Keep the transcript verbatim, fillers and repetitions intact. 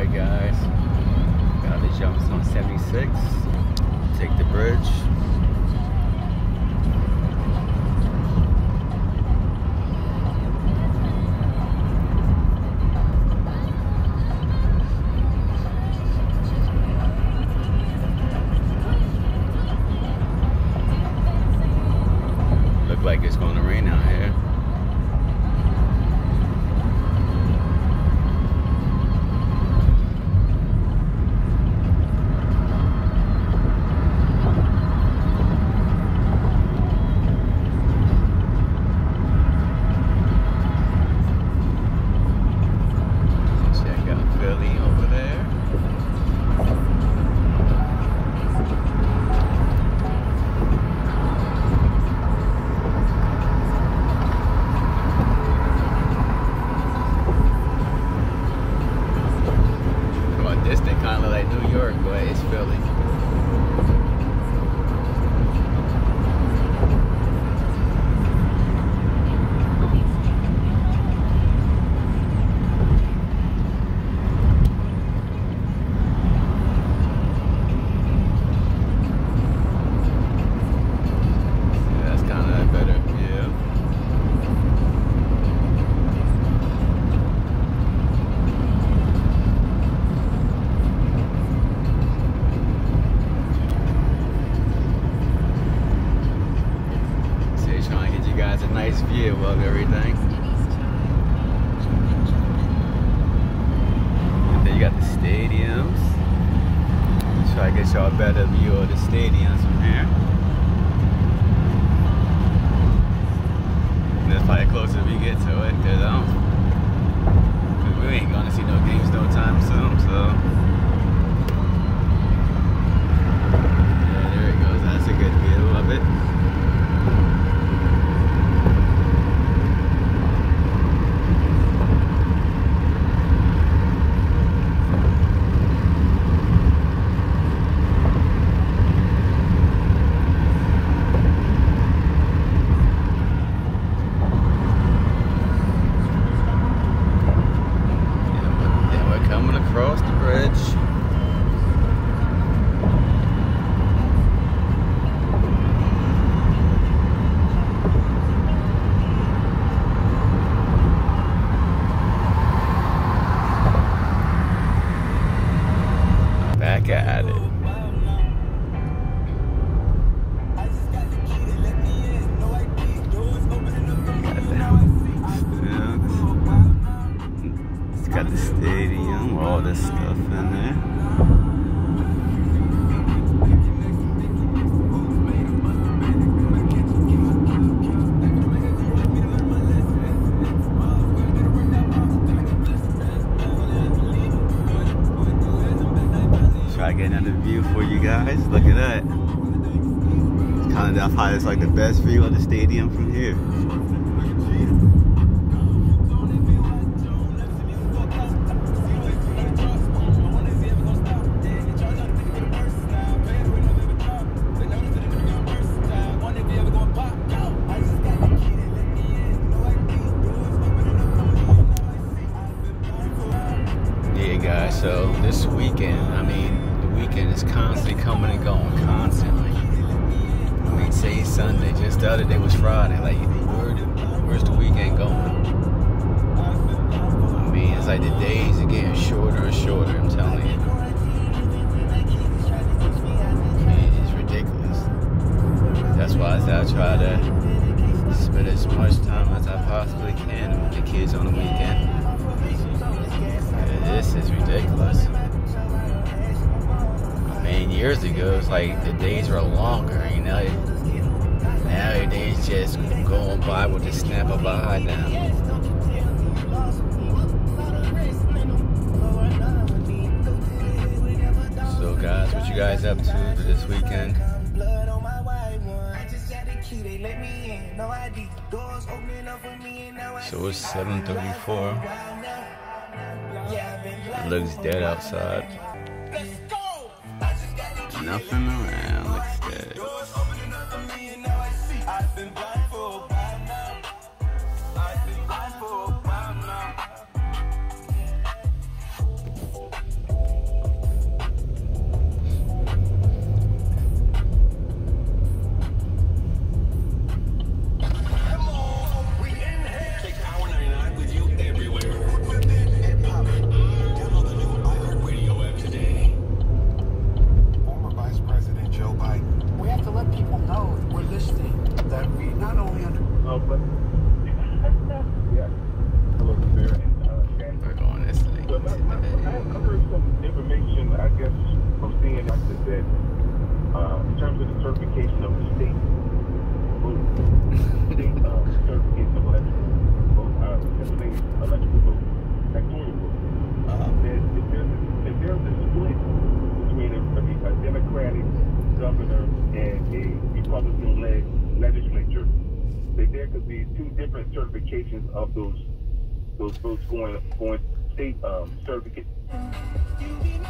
Alright guys, got the jumps on seventy-six, take the bridge. Look like it's going to rain out here. Kind of like New York, but it's Philly. Yeah, that's kind of better, yeah. Guys, a nice view of everything. And then you got the stadiums. Try to get y'all a better view of the stadiums from here. And that's probably closer we get to it, cause um, we ain't gonna see no games no time soon. So yeah, there it goes. That's a good view of it. Across the bridge. Back at it. Got the stadium, all this stuff in there. Try to get another view for you guys. Look at that. It's kind of how it's like the best view of the stadium from here. Guys, so this weekend, I mean, the weekend is constantly coming and going, constantly. I mean, say Sunday, just the other day was Friday. Like, where, where's the weekend going? I mean, it's like the days are getting shorter and shorter, I'm telling you. I mean, it's ridiculous. That's why I say I try to spend as much time as I possibly can with the kids on the weekend. This is ridiculous. I mean, years ago, it's like the days were longer, you know? Now your days just going by with the snap of an eye now. So guys, what you guys up to for this weekend? So it's seven thirty-four. It looks dead outside. Nothing around, looks dead. I guess from seeing like this, that uh, in terms of the certification of the state, vote, state uh, certification of electrical vote, uh, Pennsylvania electrical vote, electoral vote, Uh-huh. that if there's a, if there's a split between a, a Democratic governor and a Republican-led legislature, that there could be two different certifications of those those votes going going state um, certificate.